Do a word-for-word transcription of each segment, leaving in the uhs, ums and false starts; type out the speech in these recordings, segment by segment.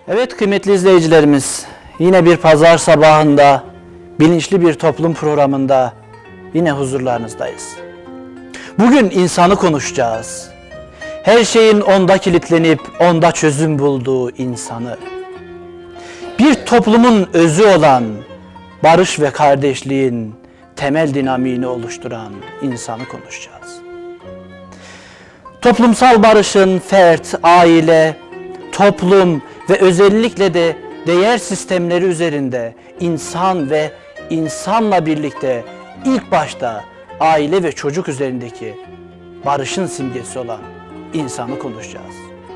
Evet kıymetli izleyicilerimiz, yine bir pazar sabahında, bilinçli bir toplum programında yine huzurlarınızdayız. Bugün insanı konuşacağız. Her şeyin onda kilitlenip onda çözüm bulduğu insanı. Bir toplumun özü olan barış ve kardeşliğin temel dinamiğini oluşturan insanı konuşacağız. Toplumsal barışın fert, aile, toplum ve özellikle de değer sistemleri üzerinde insan ve insanla birlikte ilk başta aile ve çocuk üzerindeki barışın simgesi olan insanı konuşacağız.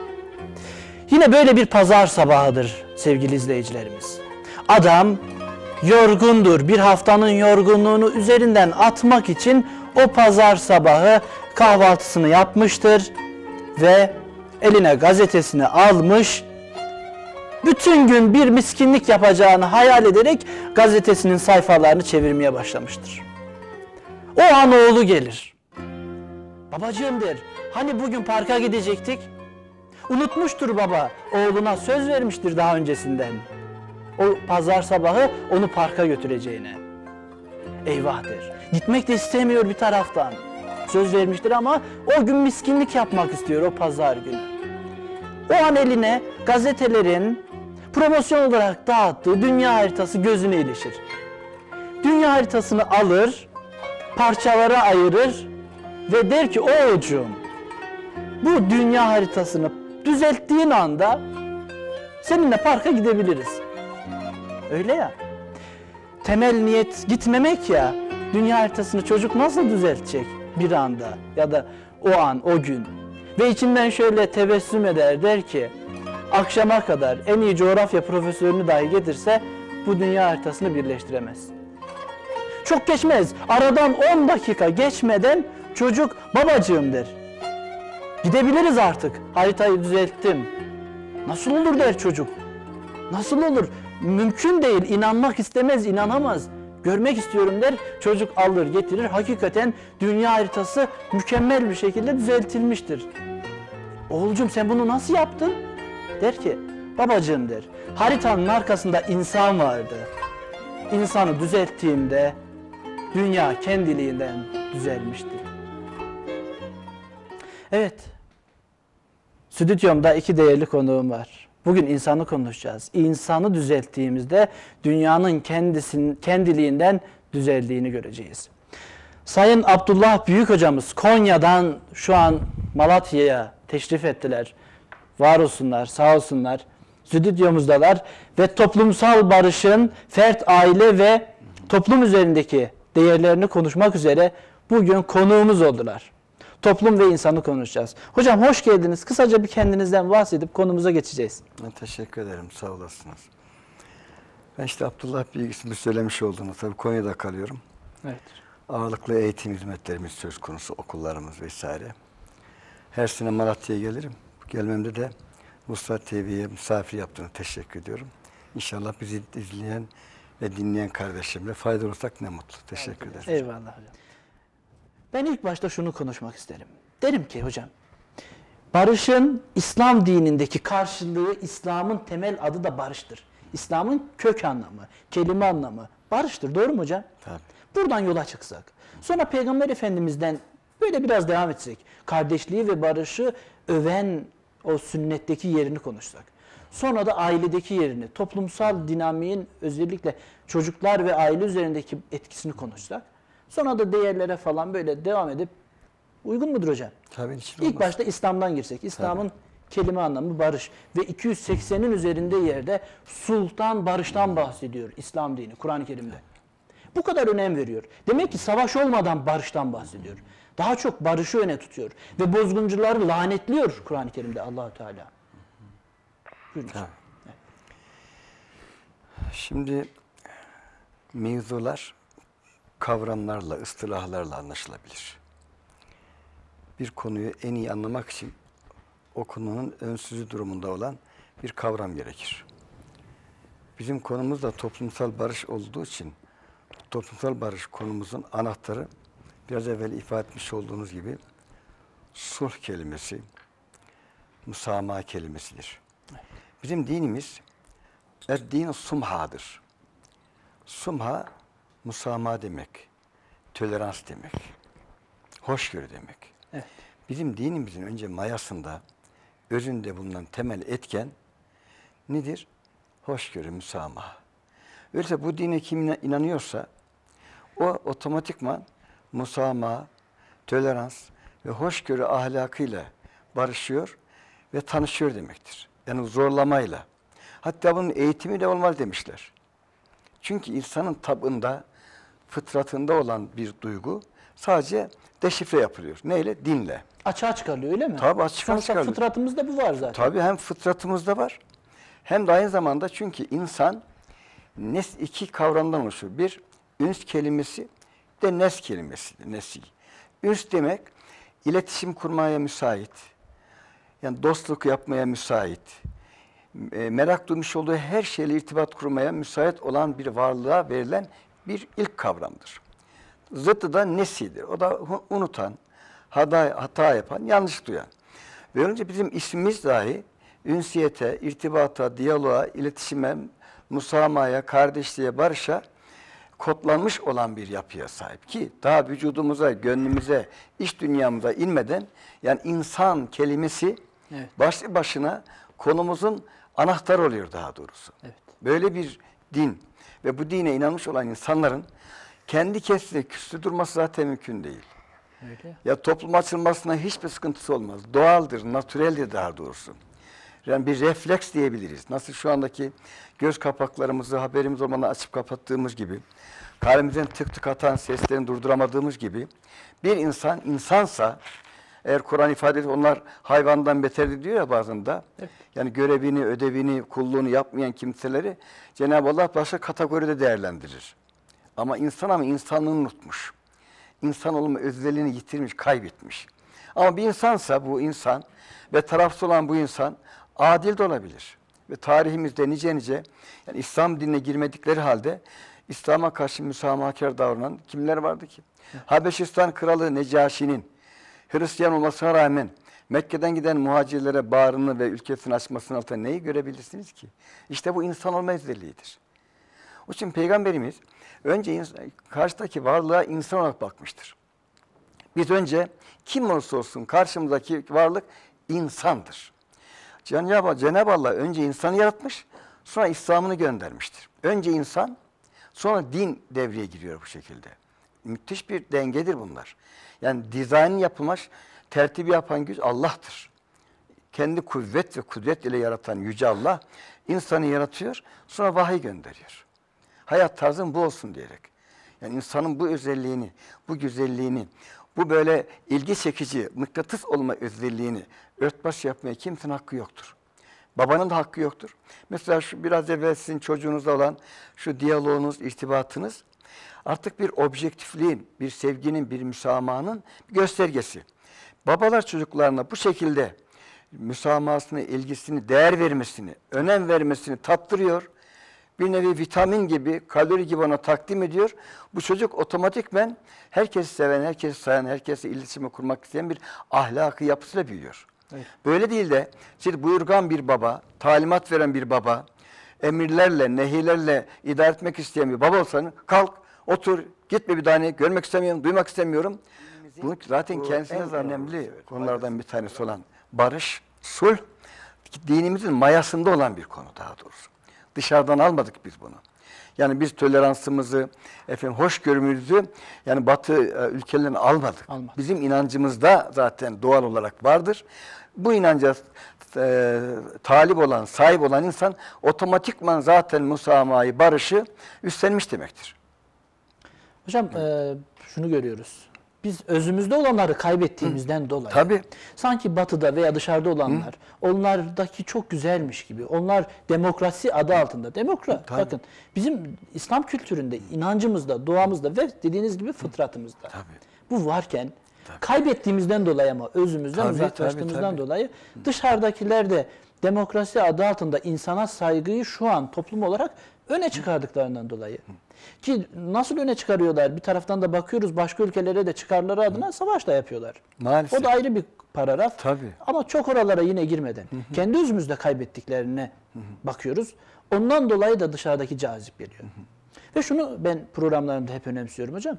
Yine böyle bir pazar sabahıdır sevgili izleyicilerimiz. Adam yorgundur, bir haftanın yorgunluğunu üzerinden atmak için o pazar sabahı kahvaltısını yapmıştır ve eline gazetesini almış, bütün gün bir miskinlik yapacağını hayal ederek gazetesinin sayfalarını çevirmeye başlamıştır. O an oğlu gelir. Babacığım der, hani bugün parka gidecektik? Unutmuştur baba, oğluna söz vermiştir daha öncesinden. O pazar sabahı onu parka götüreceğine. Eyvah der, gitmek de istemiyor bir taraftan. Söz vermiştir ama o gün miskinlik yapmak istiyor o pazar günü. O an eline gazetelerin promosyon olarak dağıttığı dünya haritası gözüne ilişir. Dünya haritasını alır, parçalara ayırır ve der ki oğulcuğum, bu dünya haritasını düzelttiğin anda seninle parka gidebiliriz. Öyle ya. Temel niyet gitmemek ya. Dünya haritasını çocuk nasıl düzeltecek bir anda ya da o an, o gün? Ve içinden şöyle tebessüm eder, der ki akşama kadar en iyi coğrafya profesörünü dahi getirse bu dünya haritasını birleştiremez. Çok geçmez, aradan on dakika geçmeden çocuk babacığım der. Gidebiliriz artık, haritayı düzelttim. Nasıl olur der çocuk. Nasıl olur? Mümkün değil, inanmak istemez, inanamaz. Görmek istiyorum der, çocuk alır getirir. Hakikaten dünya haritası mükemmel bir şekilde düzeltilmiştir. Oğulcum sen bunu nasıl yaptın? Der ki, babacığım der, haritanın arkasında insan vardı. İnsanı düzelttiğimde dünya kendiliğinden düzelmişti. Evet, stüdyomda iki değerli konuğum var. Bugün insanı konuşacağız. İnsanı düzelttiğimizde dünyanın kendisinin kendiliğinden düzeldiğini göreceğiz. Sayın Abdullah Büyük hocamız Konya'dan şu an Malatya'ya teşrif ettiler. Var olsunlar, sağ olsunlar. Stüdyomuzdalar ve toplumsal barışın fert, aile ve toplum üzerindeki değerlerini konuşmak üzere bugün konuğumuz oldular. Toplum ve insanı konuşacağız. Hocam hoş geldiniz. Kısaca bir kendinizden bahsedip konumuza geçeceğiz. Ben teşekkür ederim. Sağ olasınız. Ben işte Abdullah Büyük ismi söylemiş olduğunu, tabii Konya'da kalıyorum. Evet. Ağırlıklı eğitim hizmetlerimiz söz konusu, okullarımız vesaire. Her sene Malatya'ya gelirim. Gelmemde de Vuslat T V'ye misafir yaptığını teşekkür ediyorum. İnşallah bizi izleyen ve dinleyen kardeşimle faydalı olsak ne mutlu. Teşekkür ederim. Eyvallah hocam. Ben ilk başta şunu konuşmak isterim. Derim ki hocam, barışın İslam dinindeki karşılığı, İslam'ın temel adı da barıştır. İslam'ın kök anlamı, kelime anlamı barıştır. Doğru mu hocam? Tabii. Buradan yola çıksak. Sonra Peygamber Efendimiz'den böyle biraz devam etsek. Kardeşliği ve barışı öven o sünnetteki yerini konuşsak. Sonra da ailedeki yerini, toplumsal dinamiğin özellikle çocuklar ve aile üzerindeki etkisini konuşsak. Sonra da değerlere falan böyle devam edip uygun mudur hocam? Tabii hiç İlk başta İslam'dan girsek. İslam'ın kelime anlamı barış ve iki yüz seksenin üzerinde yerde sultan barıştan bahsediyor İslam dini Kur'an-ı Kerim'de. Bu kadar önem veriyor. Demek ki savaş olmadan barıştan bahsediyor. Daha çok barışı öne tutuyor ve bozguncuları lanetliyor Kur'an-ı Kerim'de Allah Teala. Buyurun. Evet. Şimdi mevzular kavramlarla, ıstılahlarla anlaşılabilir. Bir konuyu en iyi anlamak için o konunun önsüzü durumunda olan bir kavram gerekir. Bizim konumuz da toplumsal barış olduğu için toplumsal barış konumuzun anahtarı biraz evvel ifade etmiş olduğunuz gibi sulh kelimesi, musamaha kelimesidir. Bizim dinimiz ed-din sumhadır. Sumha musamaha demek, tolerans demek, hoşgörü demek. Evet. Bizim dinimizin önce mayasında, özünde bulunan temel etken nedir? Hoşgörü, müsamaha. Öyleyse bu dine kim inanıyorsa o otomatikman musamaha, tolerans ve hoşgörü ahlakıyla barışıyor ve tanışıyor demektir. Yani zorlamayla. Hatta bunun eğitimi de olmaz demişler. Çünkü insanın tabında, fıtratında olan bir duygu sadece deşifre yapılıyor. Neyle? Dinle. Açığa çıkarılıyor öyle mi? Tabii açığa Sonuçta çıkarılıyor. fıtratımızda bu var zaten. Tabii hem fıtratımızda var hem de aynı zamanda çünkü insan nes iki kavramdan oluşuyor. Bir, üns kelimesi de nes kelimesi. Nesi. Üns demek iletişim kurmaya müsait. Yani dostluk yapmaya müsait. E, merak duymuş olduğu her şeyle irtibat kurmaya müsait olan bir varlığa verilen bir ilk kavramdır. Zıttı da nesidir. O da unutan, hata, hata yapan, yanlış duyan. Ve önce bizim ismimiz dahi ünsiyete, irtibata, diyaloğa, iletişime, musamahaya, kardeşliğe, barışa kodlanmış olan bir yapıya sahip ki daha vücudumuza, gönlümüze, iç dünyamıza inmeden yani insan kelimesi evet. başlı başına konumuzun anahtarı oluyor daha doğrusu. Evet. Böyle bir din ve bu dine inanmış olan insanların kendi kendisine küstü durması zaten mümkün değil. Öyle. Ya topluma açılmasına hiçbir sıkıntısı olmaz. Doğaldır, natüreldir daha doğrusu. Yani bir refleks diyebiliriz. Nasıl şu andaki göz kapaklarımızı haberimiz olmadan açıp kapattığımız gibi, kalbimizden tık tık atan seslerini durduramadığımız gibi, bir insan insansa, eğer Kur'an ifade ediyor, onlar hayvandan beterdir diyor ya bazen de. Evet. Yani görevini, ödevini, kulluğunu yapmayan kimseleri Cenab-ı Allah başka kategoride değerlendirir. Ama insan ama insanlığını unutmuş. İnsan olma özelliğini yitirmiş, kaybetmiş. Ama bir insansa bu insan ve tarafsız olan bu insan adil de olabilir. Ve tarihimizde nice nice yani İslam dinine girmedikleri halde İslam'a karşı müsamahakar davranan kimler vardı ki? Evet. Habeşistan kralı Necaşi'nin Hristiyan olmasına rağmen Mekke'den giden muhacirlere bağrını ve ülkesini açmasının altında neyi görebilirsiniz ki? İşte bu insan olma özelliğidir. O için Peygamberimiz önce insan, karşıdaki varlığa insan olarak bakmıştır. Biz önce kim olursa olsun karşımızdaki varlık insandır. Cenab-ı, Cenab-ı Allah önce insanı yaratmış, sonra İslam'ını göndermiştir. Önce insan, sonra din devreye giriyor bu şekilde. Müthiş bir dengedir bunlar. Yani dizayn yapılmış, tertibi yapan güç Allah'tır. Kendi kuvvet ve kudret ile yaratan Yüce Allah insanı yaratıyor, sonra vahiy gönderiyor. Hayat tarzın bu olsun diyerek. Yani insanın bu özelliğini, bu güzelliğini, bu böyle ilgi çekici, mıknatıs olma özelliğini örtbaş yapmaya kimsenin hakkı yoktur. Babanın da hakkı yoktur. Mesela şu biraz evvel sizin çocuğunuzla olan şu diyaloğunuz, irtibatınız artık bir objektifliğin, bir sevginin, bir müsamahanın bir göstergesi. Babalar çocuklarına bu şekilde müsamahasını, ilgisini, değer vermesini, önem vermesini tattırıyor. Bir nevi vitamin gibi, kalori gibi ona takdim ediyor. Bu çocuk otomatikmen herkesi seven, herkesi sayan, herkese iletişimi kurmak isteyen bir ahlaki yapısıyla büyüyor. Evet. Böyle değil de siz buyurgan bir baba, talimat veren bir baba, emirlerle, nehirlerle idare etmek isteyen bir baba olsanız kalk, otur, gitme bir tane, görmek istemiyorum, duymak istemiyorum. Bu zaten kendisine en önemli konulardan bir tanesi olan barış, sulh, dinimizin mayasında olan bir konu daha doğrusu. Dışarıdan almadık biz bunu. Yani biz toleransımızı, efendim hoşgörümüzü yani Batı e, ülkelerinden almadık. Almadık. Bizim inancımızda zaten doğal olarak vardır. Bu inanca e, talip olan, sahip olan insan otomatikman zaten musamahayı, barışı üstlenmiş demektir. Hocam e, şunu görüyoruz. Biz özümüzde olanları kaybettiğimizden Hı. dolayı Tabii. sanki batıda veya dışarıda olanlar Hı. onlardaki çok güzelmiş gibi. Onlar demokrasi adı altında. Demokrat. Tabii. Bakın bizim İslam kültüründe, inancımızda, doğamızda ve dediğiniz gibi fıtratımızda. Tabii. Bu varken Tabii. kaybettiğimizden dolayı ama özümüzden Tabii, uzaklaştığımızdan tabii, tabii. dolayı dışarıdakiler de demokrasi adı altında insana saygıyı şu an toplum olarak Öne çıkardıklarından dolayı. Ki nasıl öne çıkarıyorlar? Bir taraftan da bakıyoruz başka ülkelere de çıkarları adına savaş da yapıyorlar. Maalesef. O da ayrı bir paragraf. Tabii. Ama çok oralara yine girmeden kendi özümüzde kaybettiklerine bakıyoruz. Ondan dolayı da dışarıdaki cazip geliyor. Ve şunu ben programlarımda hep önemsiyorum hocam.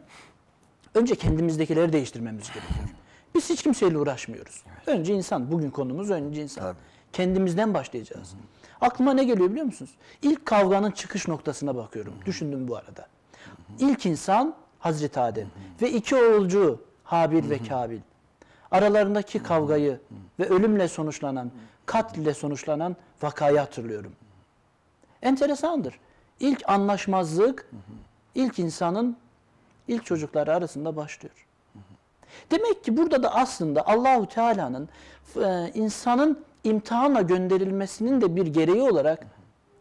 Önce kendimizdekileri değiştirmemiz gerekiyor. Biz hiç kimseyle uğraşmıyoruz. Evet. Önce insan. Bugün konumuz önce insan. Tabii. Kendimizden başlayacağız. Hı hı. Aklıma ne geliyor biliyor musunuz? İlk kavganın çıkış noktasına bakıyorum. Hı hı. Düşündüm bu arada. Hı hı. İlk insan Hazreti Adem. Hı hı. Ve iki oğulcu Habil hı hı. ve Kabil. Aralarındaki hı hı. kavgayı hı hı. ve ölümle sonuçlanan, katl ile sonuçlanan vakayı hatırlıyorum. Hı hı. Enteresandır. İlk anlaşmazlık, hı hı. ilk insanın ilk çocukları arasında başlıyor. Hı hı. Demek ki burada da aslında Allahu Teala'nın e, insanın imtihanla gönderilmesinin de bir gereği olarak hı hı.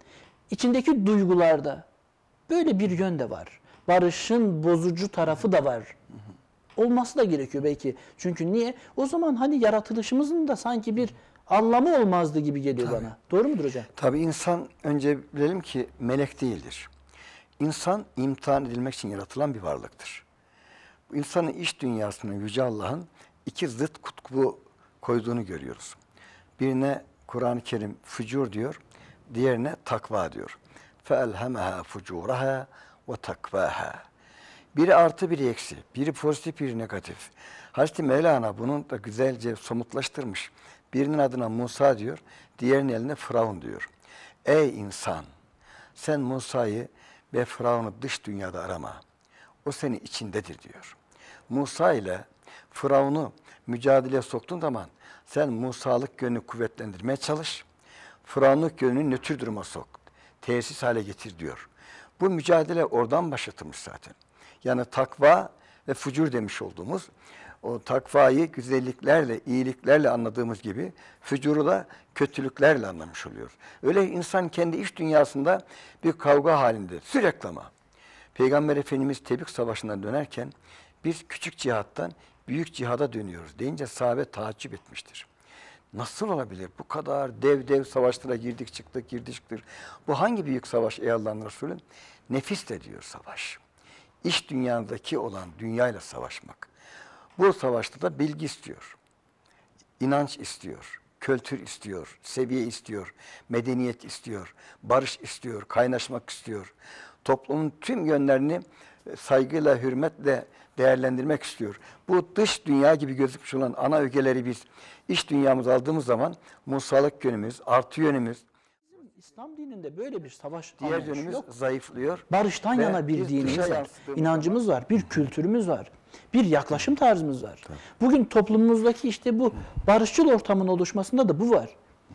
içindeki duygularda böyle bir yön de var. Barışın bozucu tarafı da var. Hı hı. Olması da gerekiyor belki. Çünkü niye? O zaman hani yaratılışımızın da sanki bir anlamı olmazdı gibi geliyor Tabii. bana. Doğru mudur hocam? Tabii insan önce bilelim ki melek değildir. İnsan imtihan edilmek için yaratılan bir varlıktır. İnsanın iç dünyasına Yüce Allah'ın iki zıt kutbu koyduğunu görüyoruz. Birine Kur'an-ı Kerim fücur diyor, diğerine takva diyor. فَاَلْهَمَهَا فُجُورَهَا وَتَكْوَاهَا. Biri artı, biri eksi. Biri pozitif, biri negatif. Hazreti Mevlana bunu da güzelce somutlaştırmış. Birinin adına Musa diyor, diğerinin eline Firavun diyor. Ey insan! Sen Musa'yı ve Firavun'u dış dünyada arama. O senin içindedir diyor. Musa ile Firavun'u mücadeleye soktuğun zaman sen Musa'lık yönünü kuvvetlendirmeye çalış. Firavunluk yönünü nötr duruma sok. Tesis hale getir diyor. Bu mücadele oradan başlatılmış zaten. Yani takva ve fucur demiş olduğumuz o takvayı güzelliklerle, iyiliklerle anladığımız gibi fücuru da kötülüklerle anlamış oluyoruz. Öyle insan kendi iç dünyasında bir kavga halinde sürekli ama. Peygamber Efendimiz Tebük Savaşı'ndan dönerken biz küçük cihattan büyük cihada dönüyoruz deyince sahabe taaccüp etmiştir. Nasıl olabilir? Bu kadar dev dev savaşlara girdik çıktık girdik çıktık. Bu hangi büyük savaş ey Allah'ın Resulü? Nefis de diyor savaş. İç dünyadaki olan dünyayla savaşmak. Bu savaşta da bilgi istiyor. İnanç istiyor. Kültür istiyor. Seviye istiyor. Medeniyet istiyor. Barış istiyor. Kaynaşmak istiyor. Toplumun tüm yönlerini saygıyla, hürmetle değerlendirmek istiyor. Bu dış dünya gibi gözükmüş olan ana ögeleri biz iç dünyamıza aldığımız zaman Musalık yönümüz, artı yönümüz, İslam dininde böyle bir savaş diğer yönümüz yok. Zayıflıyor. Barıştan yana bir dinimiz var, inancımız var, bir kültürümüz var, bir yaklaşım tarzımız var. Tabii. Bugün toplumumuzdaki işte bu barışçıl ortamın oluşmasında da bu var.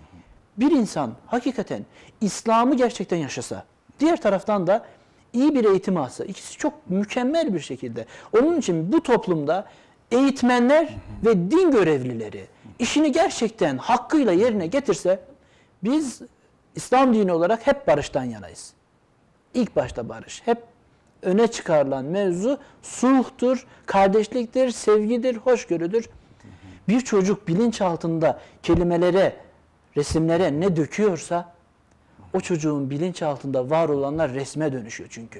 Bir insan hakikaten İslam'ı gerçekten yaşasa, diğer taraftan da iyi bir eğitim alsa, ikisi çok mükemmel bir şekilde. Onun için bu toplumda eğitmenler ve din görevlileri işini gerçekten hakkıyla yerine getirse, biz İslam dini olarak hep barıştan yanayız. İlk başta barış. Hep öne çıkarılan mevzu sulhtur, kardeşliktir, sevgidir, hoşgörüdür. Bir çocuk bilinçaltında kelimelere, resimlere ne döküyorsa o çocuğun bilinçaltında var olanlar resme dönüşüyor çünkü.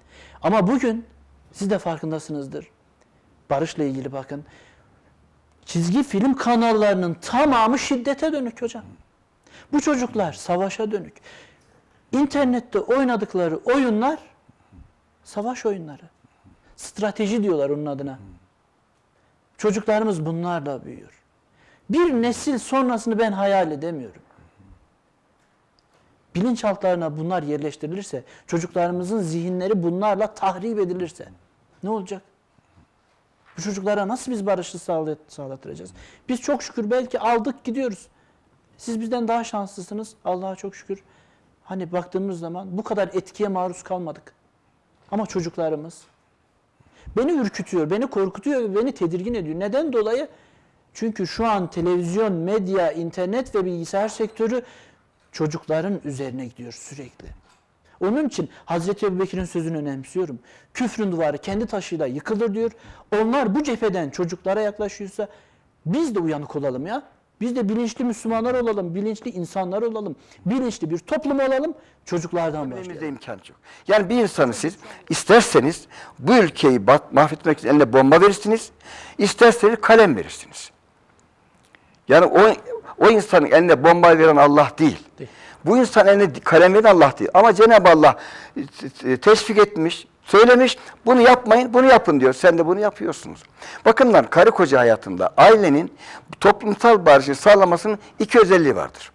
Ama bugün siz de farkındasınızdır. Barışla ilgili bakın. Çizgi film kanallarının tamamı şiddete dönük hocam. Bu çocuklar savaşa dönük. İnternette oynadıkları oyunlar savaş oyunları. Strateji diyorlar onun adına. Çocuklarımız bunlarla büyüyor. Bir nesil sonrasını ben hayal edemiyorum. Bilinçaltlarına bunlar yerleştirilirse, çocuklarımızın zihinleri bunlarla tahrip edilirse ne olacak? Bu çocuklara nasıl biz barışı sağlat sağlatacağız? Biz çok şükür belki aldık gidiyoruz. Siz bizden daha şanslısınız. Allah'a çok şükür. Hani baktığımız zaman bu kadar etkiye maruz kalmadık. Ama çocuklarımız beni ürkütüyor, beni korkutuyor ve beni tedirgin ediyor. Neden dolayı? Çünkü şu an televizyon, medya, internet ve bilgisayar sektörü çocukların üzerine gidiyor sürekli. Onun için Hazreti Ebubekir'in sözünü önemsiyorum. Küfrün duvarı kendi taşıyla yıkılır diyor. Onlar bu cepheden çocuklara yaklaşıyorsa biz de uyanık olalım ya. Biz de bilinçli Müslümanlar olalım, bilinçli insanlar olalım, bilinçli bir toplum olalım, çocuklardan Elimizde başlayalım. imkan çok. Yani bir insanı siz isterseniz bu ülkeyi bat, mahvetmek için eline bomba verirsiniz, isterseniz kalem verirsiniz. Yani o, o insanın eline bomba veren Allah değil. Değil. Bu insan eline kalem veren Allah değil. Ama Cenab-ı Allah teşvik etmiş, söylemiş, bunu yapmayın, bunu yapın diyor. Sen de bunu yapıyorsunuz. Bakımdan karı koca hayatında ailenin toplumsal barışı sağlamasının iki özelliği vardır.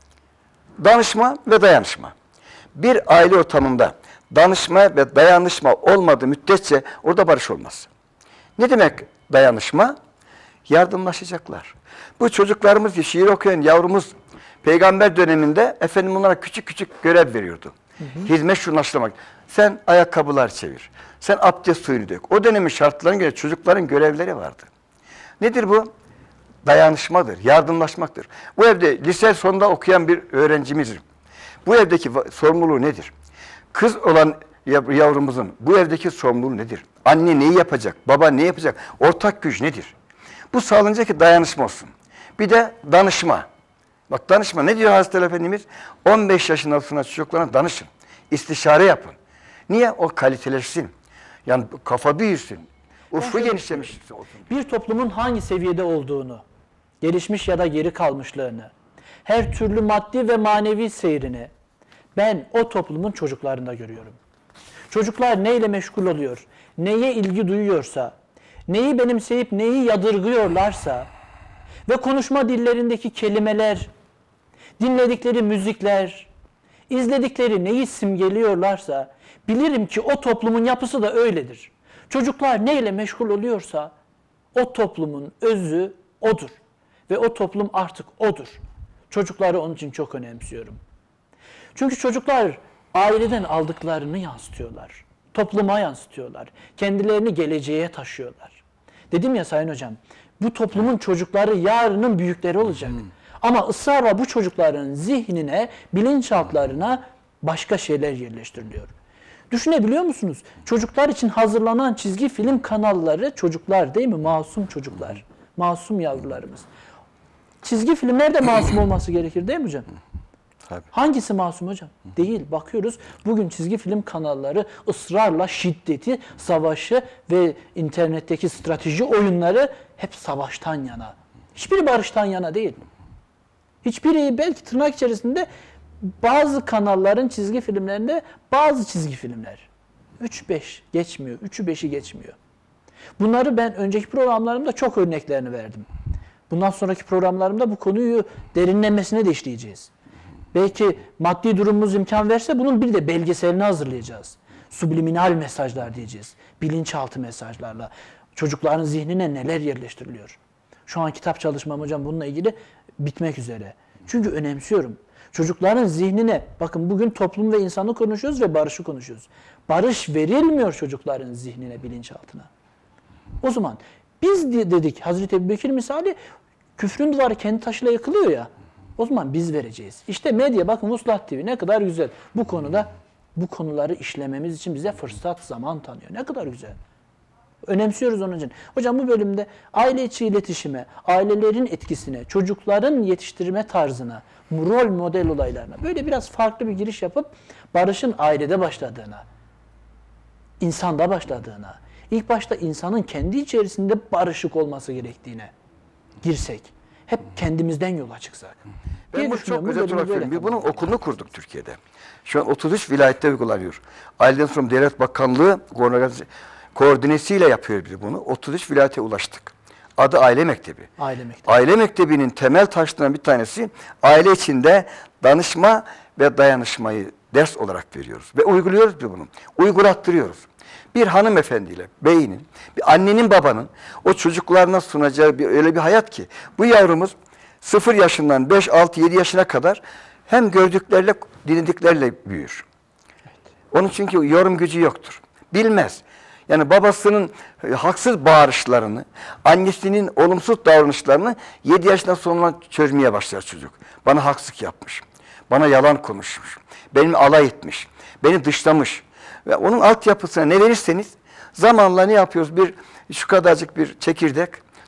Danışma ve dayanışma. Bir aile ortamında danışma ve dayanışma olmadığı müddetçe orada barış olmaz. Ne demek dayanışma? Yardımlaşacaklar. Bu çocuklarımız, şiir okuyan yavrumuz peygamber döneminde efendim onlara küçük küçük görev veriyordu. Hı hı. Hizmet şunlaştırmak. Sen ayakkabılar çevir. Sen abdest suyunu dök. O dönemin şartlarına göre çocukların görevleri vardı. Nedir bu? Dayanışmadır, yardımlaşmaktır. Bu evde lise sonunda okuyan bir öğrencimizdir. Bu evdeki sorumluluğu nedir? Kız olan yavrumuzun bu evdeki sorumluluğu nedir? Anne neyi yapacak? Baba ne yapacak? Ortak güç nedir? Bu sağlanacak ki dayanışma olsun. Bir de danışma. Bak danışma ne diyor Hazreti Efendimiz? on beş yaşın altına çocuklarına danışın. İstişare yapın. Niye? O kaliteleşsin. Yani kafa büyüsün. Ufku genişlemiş olsun. Bir toplumun hangi seviyede olduğunu, gelişmiş ya da geri kalmışlığını, her türlü maddi ve manevi seyrini ben o toplumun çocuklarında görüyorum. Çocuklar neyle meşgul oluyor, neye ilgi duyuyorsa, neyi benimseyip neyi yadırgıyorlarsa ve konuşma dillerindeki kelimeler, dinledikleri müzikler, izledikleri neyi simgeliyorlarsa bilirim ki o toplumun yapısı da öyledir. Çocuklar neyle meşgul oluyorsa o toplumun özü odur. Ve o toplum artık odur. Çocukları onun için çok önemsiyorum. Çünkü çocuklar aileden aldıklarını yansıtıyorlar. Topluma yansıtıyorlar. Kendilerini geleceğe taşıyorlar. Dedim ya Sayın Hocam, bu toplumun çocukları yarının büyükleri olacak. Hmm. Ama ısrarla bu çocukların zihnine, bilinçaltlarına başka şeyler yerleştiriliyor. Düşünebiliyor musunuz? Çocuklar için hazırlanan çizgi film kanalları çocuklar değil mi? Masum çocuklar. Masum yavrularımız. Çizgi filmler de masum olması gerekir değil mi hocam? Tabii. Hangisi masum hocam? Değil. Bakıyoruz bugün çizgi film kanalları ısrarla şiddeti, savaşı ve internetteki strateji oyunları hep savaştan yana. Hiçbiri barıştan yana değil. Hiçbiri belki tırnak içerisinde bazı kanalların çizgi filmlerinde bazı çizgi filmler. üç beş geçmiyor. üçü beşi geçmiyor. Bunları ben önceki programlarımda çok örneklerini verdim. Bundan sonraki programlarımda bu konuyu derinlemesine de işleyeceğiz. Belki maddi durumumuz imkan verse bunun bir de belgeselini hazırlayacağız. Subliminal mesajlar diyeceğiz. Bilinçaltı mesajlarla. Çocukların zihnine neler yerleştiriliyor? Şu an kitap çalışmam hocam bununla ilgili bitmek üzere. Çünkü önemsiyorum. Çocukların zihnine, bakın bugün toplum ve insanı konuşuyoruz ve barışı konuşuyoruz. Barış verilmiyor çocukların zihnine, bilinçaltına. O zaman biz dedik, Hazreti Ebubekir misali, küfrün duvarı kendi taşıyla yıkılıyor ya. O zaman biz vereceğiz. İşte medya, bakın Vuslat T V ne kadar güzel. Bu konuda bu konuları işlememiz için bize fırsat, zaman tanıyor. Ne kadar güzel. Önemsiyoruz onun için. Hocam bu bölümde aile içi iletişime, ailelerin etkisine, çocukların yetiştirme tarzına, rol model olaylarına böyle biraz farklı bir giriş yapıp barışın ailede başladığına, insanda başladığına, ilk başta insanın kendi içerisinde barışık olması gerektiğine girsek, hep kendimizden yola çıksak. Ben bunu çok güzel olarak söyleyeyim. Biz bunun okulunu kurduk Türkiye'de. Şu an otuz üç vilayette uygulanıyor. Aileden sonra Devlet Bakanlığı koordinesiyle yapıyor biz bunu. otuz üç vilayete ulaştık. Adı Aile Mektebi. Aile Mektebi. Aile Mektebi'nin temel taşlarından bir tanesi aile içinde danışma ve dayanışmayı ders olarak veriyoruz. Ve uyguluyoruz biz bunu. Uygulattırıyoruz. Bir hanımefendiyle, beyinin, bir annenin babanın o çocuklarına sunacağı bir, öyle bir hayat ki bu yavrumuz sıfır yaşından beş, altı, yedi yaşına kadar hem gördüklerle, dinlediklerle büyür. Evet. Onun çünkü yorum gücü yoktur. Bilmez. Yani babasının haksız bağırışlarını, annesinin olumsuz davranışlarını yedi yaşından sonra çözmeye başlar çocuk. Bana haksızlık yapmış, bana yalan konuşmuş, benimle alay etmiş, beni dışlamış. Ve onun altyapısına ne verirseniz zamanla ne yapıyoruz? Bir şu kadarcık bir çekirdek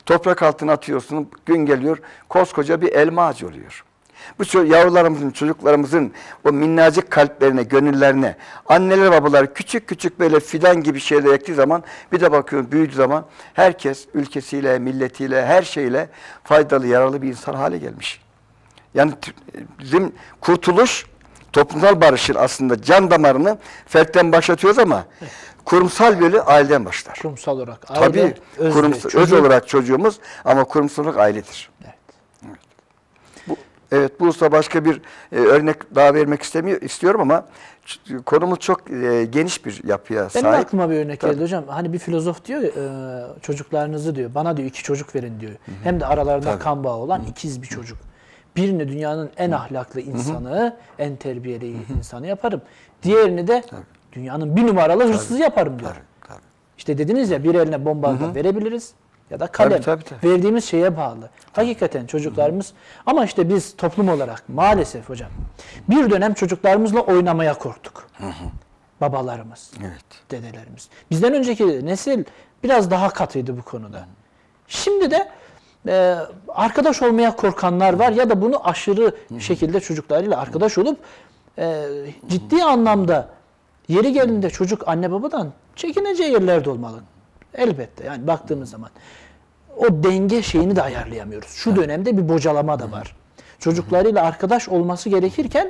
Toprak altına atıyorsun, gün geliyor, koskoca bir elma ağacı oluyor. Bu ço- yavrularımızın, çocuklarımızın o minnacık kalplerine, gönüllerine, anneler babalar küçük küçük böyle fidan gibi şeyler ektiği zaman, bir de bakıyorum büyüdüğü zaman herkes ülkesiyle, milletiyle, her şeyle faydalı, yararlı bir insan hale gelmiş. Yani bizim kurtuluş, toplumsal barışın aslında can damarını fertten başlatıyoruz ama kurumsal yolu aileden başlar. Kurumsal olarak aile, Tabii özde, kurumsal, öz çocuk. olarak çocuğumuz ama kurumsal olarak ailedir. Evet. Evet. Bu, evet, bu usta başka bir e, örnek daha vermek istemiyor istiyorum ama ç- konumuz çok e, geniş bir yapıya Benim sahip. aklıma bir örnek Tabii. geldi hocam. Hani bir filozof diyor ya, e, çocuklarınızı diyor, bana diyor iki çocuk verin diyor. Hı hı. Hem de aralarında Tabii. kan bağı olan ikiz bir çocuk. Birini dünyanın en ahlaklı insanı, hı hı. en terbiyeli hı hı. insanı yaparım. Diğerini de tabii. dünyanın bir numaralı hırsızı tabii. yaparım diyor. Tabii. Tabii. İşte dediniz ya, bir eline bomba hı hı. verebiliriz ya da kalem. Tabii, tabii, tabii. Verdiğimiz şeye bağlı. Tabii. Hakikaten çocuklarımız, hı hı. ama işte biz toplum olarak maalesef hocam bir dönem çocuklarımızla oynamaya korktuk. Hı hı. Babalarımız, evet. dedelerimiz. Bizden önceki nesil biraz daha katıydı bu konuda. Şimdi de e, arkadaş olmaya korkanlar var ya da bunu aşırı şekilde çocuklarıyla arkadaş olup e, ciddi anlamda yeri geldiğinde çocuk anne babadan çekineceği yerlerde olmalı. Elbette yani baktığımız zaman o denge şeyini de ayarlayamıyoruz. Şu dönemde bir bocalama da var. Çocuklarıyla arkadaş olması gerekirken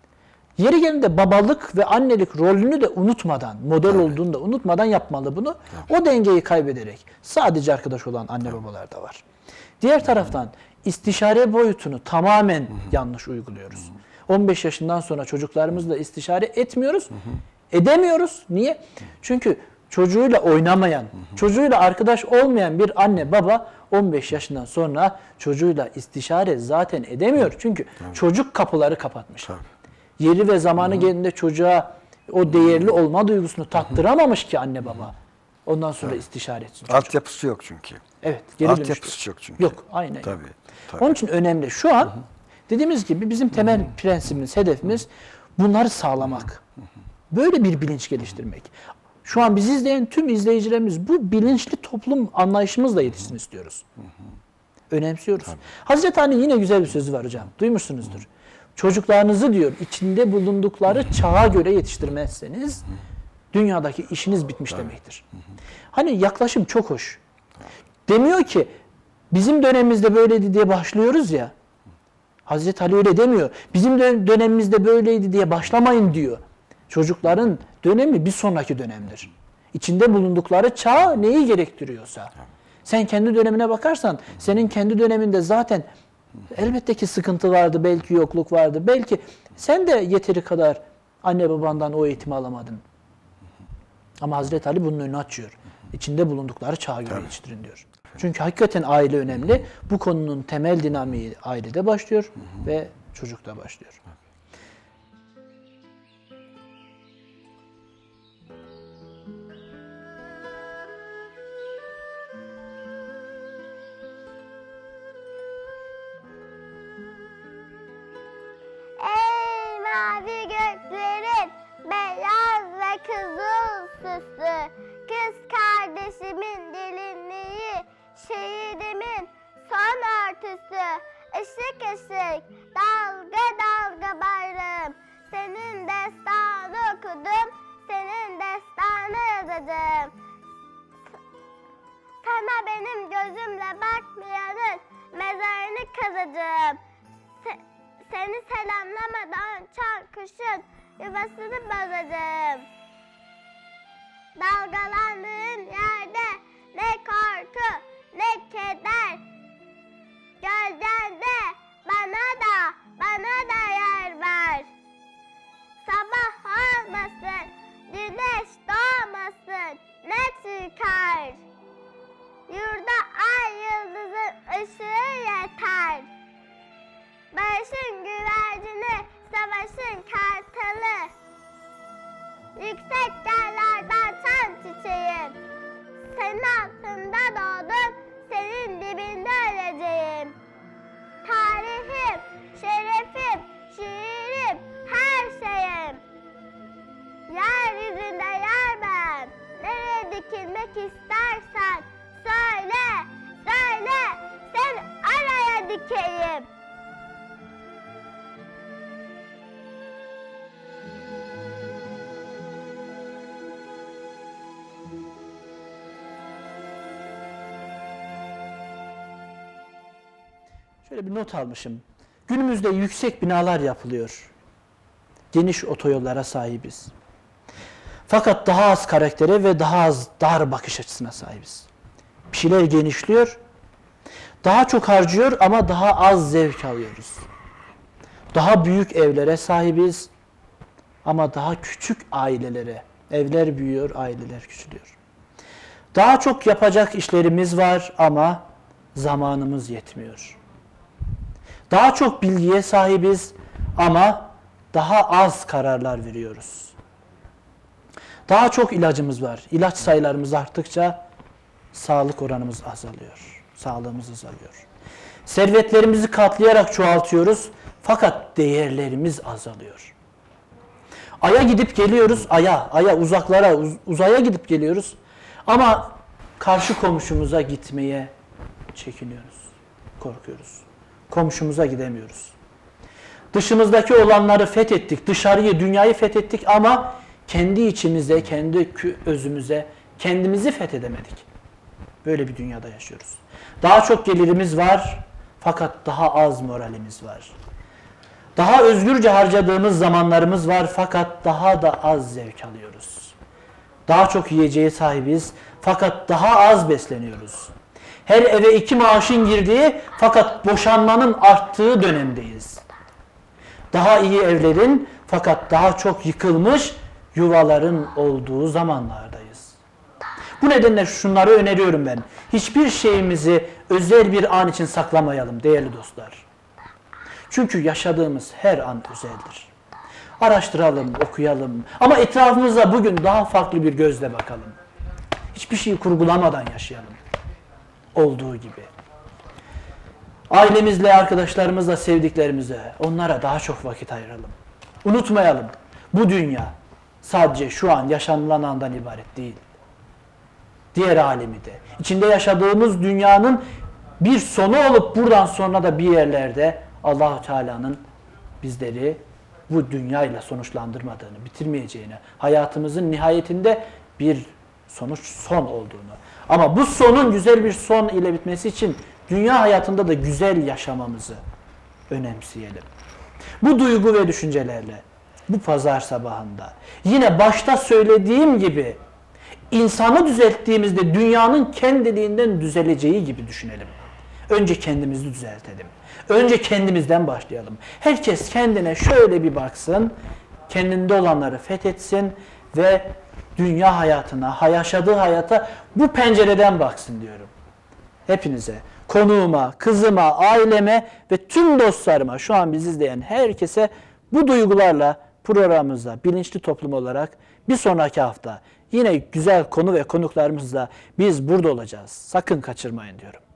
yeri geldiğinde babalık ve annelik rolünü de unutmadan, model evet. olduğunu da unutmadan yapmalı bunu. Evet. O dengeyi kaybederek sadece arkadaş olan anne evet. babalar da var. Diğer taraftan istişare boyutunu tamamen Hı-hı. yanlış uyguluyoruz. Hı-hı. on beş yaşından sonra çocuklarımızla istişare etmiyoruz, Hı-hı. edemiyoruz. Niye? Hı-hı. Çünkü çocuğuyla oynamayan, Hı-hı. çocuğuyla arkadaş olmayan bir anne baba on beş yaşından sonra çocuğuyla istişare zaten edemiyor. Çünkü Tabii. çocuk kapıları kapatmış. Tabii. Yeri ve zamanı Hı-hı. geldiğinde çocuğa o değerli olma duygusunu tattıramamış ki anne baba. Ondan sonra Tabii. istişare etsin çocuk. Altyapısı yok çünkü. Evet. Geri Altyapısı yok çünkü. Yok. Aynen. Tabii, tabii. Onun için önemli. Şu an Hı-hı. dediğimiz gibi bizim temel Hı-hı. prensibimiz, hedefimiz bunları sağlamak. Hı-hı. Böyle bir bilinç geliştirmek. Şu an bizi izleyen tüm izleyicilerimiz bu bilinçli toplum anlayışımızla yetişsin istiyoruz. Hı-hı. Önemsiyoruz. Tabii. Hazreti Ali yine güzel bir sözü var hocam. Duymuşsunuzdur. Hı-hı. Çocuklarınızı diyor içinde bulundukları çağa göre yetiştirmezseniz dünyadaki işiniz bitmiş Tabii. demektir. Hı hı. Hani yaklaşım çok hoş. Demiyor ki bizim dönemimizde böyleydi diye başlıyoruz ya. Hazreti Ali öyle demiyor. Bizim dönemimizde böyleydi diye başlamayın diyor. Çocukların dönemi bir sonraki dönemdir. İçinde bulundukları çağ neyi gerektiriyorsa. Sen kendi dönemine bakarsan senin kendi döneminde zaten elbette ki sıkıntı vardı, belki yokluk vardı. Belki sen de yeteri kadar anne babandan o eğitimi alamadın. Ama Hazreti Ali bunun önünü açıyor. İçinde bulundukları çağa göre yetiştirin diyor. Çünkü hakikaten aile önemli. Bu konunun temel dinamiği ailede başlıyor ve çocukta başlıyor. Ey mavi göklerin beyaz ve kızıl süslü kız kardeşimin gelinliği, şehidimin son örtüsü, ışık ışık, dalga dalga bayrağım. Senin destanı okudum, senin destanı yazacağım. Sana benim gözümle bakmayanın mezarını kazacağım. Se seni selamlamadan uçan kuşun yuvasını bozacağım. Dalgalandığın yerde ne korku ne keder. Gölgende bana da bana da yer ver. Sabah olmasın, güneş doğmasın, ne çıkar? Yurda ay yıldızın ışığı yeter. Barışın güvercini, savaşın kartalı. Yüksek yerlerden çan çiçeğim. Senin altında doğdum, senin dibinde öleceğim. Tarihim, şerefim, şiirim, her şeyim. Yeryüzünde yer ben. Nereye dikilmek istersen söyle, söyle. Şöyle bir not almışım. Günümüzde yüksek binalar yapılıyor. Geniş otoyollara sahibiz. Fakat daha az karaktere ve daha az dar bakış açısına sahibiz. Bir şeyler genişliyor. Daha çok harcıyor ama daha az zevk alıyoruz. Daha büyük evlere sahibiz ama daha küçük ailelere. Evler büyüyor, aileler küçülüyor. Daha çok yapacak işlerimiz var ama zamanımız yetmiyor. Daha çok bilgiye sahibiz ama daha az kararlar veriyoruz. Daha çok ilacımız var. İlaç sayılarımız arttıkça sağlık oranımız azalıyor. Sağlığımız azalıyor. Servetlerimizi katlayarak çoğaltıyoruz fakat değerlerimiz azalıyor. Ay'a gidip geliyoruz, Ay'a, Ay'a uzaklara, uz uzaya gidip geliyoruz ama karşı komşumuza gitmeye çekiniyoruz, korkuyoruz. Komşumuza gidemiyoruz. Dışımızdaki olanları fethettik, dışarıyı, dünyayı fethettik ama kendi içimize, kendi özümüze, kendimizi fethedemedik. Böyle bir dünyada yaşıyoruz. Daha çok gelirimiz var fakat daha az moralimiz var. Daha özgürce harcadığımız zamanlarımız var fakat daha da az zevk alıyoruz. Daha çok yiyeceğe sahibiz fakat daha az besleniyoruz. Her eve iki maaşın girdiği fakat boşanmanın arttığı dönemdeyiz. Daha iyi evlerin fakat daha çok yıkılmış yuvaların olduğu zamanlardayız. Bu nedenle şunları öneriyorum ben. Hiçbir şeyimizi özel bir an için saklamayalım değerli dostlar. Çünkü yaşadığımız her an özeldir. Araştıralım, okuyalım ama etrafımıza bugün daha farklı bir gözle bakalım. Hiçbir şeyi kurgulamadan yaşayalım. Olduğu gibi. Ailemizle, arkadaşlarımızla, sevdiklerimize, onlara daha çok vakit ayıralım. Unutmayalım, bu dünya sadece şu an yaşanılan andan ibaret değil. Diğer alemi de, içinde yaşadığımız dünyanın bir sonu olup buradan sonra da bir yerlerde Allah-u Teala'nın bizleri bu dünyayla sonuçlandırmadığını, bitirmeyeceğini, hayatımızın nihayetinde bir sonuç, son olduğunu. Ama bu sonun güzel bir son ile bitmesi için dünya hayatında da güzel yaşamamızı önemseyelim. Bu duygu ve düşüncelerle bu pazar sabahında yine başta söylediğim gibi insanı düzelttiğimizde dünyanın kendiliğinden düzeleceği gibi düşünelim. Önce kendimizi düzeltelim. Önce kendimizden başlayalım. Herkes kendine şöyle bir baksın, kendinde olanları fethetsin ve dünya hayatına, yaşadığı hayata bu pencereden baksın diyorum. Hepinize, konuğuma, kızıma, aileme ve tüm dostlarıma, şu an bizi izleyen herkese bu duygularla programımızda bilinçli toplum olarak bir sonraki hafta yine güzel konu ve konuklarımızla biz burada olacağız. Sakın kaçırmayın diyorum.